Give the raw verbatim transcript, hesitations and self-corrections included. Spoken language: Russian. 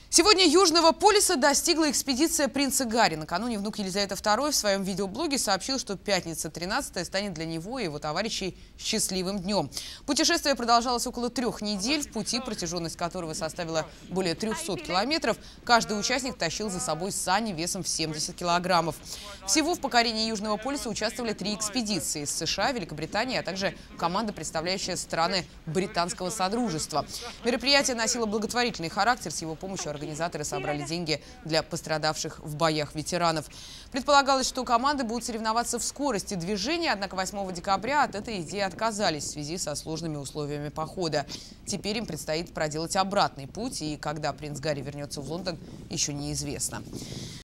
Сегодня Южного полюса достигла экспедиция принца Гарри. Накануне внук Елизаветы второй в своем видеоблоге сообщил, что пятница тринадцатое станет для него и его товарищей счастливым днем. Путешествие продолжалось около трех недель, в пути, протяженность которого составила более трёхсот километров. Каждый участник тащил за собой сани весом в семьдесят килограммов. Всего в покорении Южного полюса участвовали три экспедиции из США, Великобритании, а также команда, представляющая страны британского содружества. Мероприятие носило благотворительный характер. С его помощью организаторы собрали деньги для пострадавших в боях ветеранов. Предполагалось, что команды будут соревноваться в скорости движения, однако восьмого декабря от этой идеи отказались в связи со сложными условиями похода. Теперь им предстоит проделать обратный путь, и когда принц Гарри вернется в Лондон, еще неизвестно.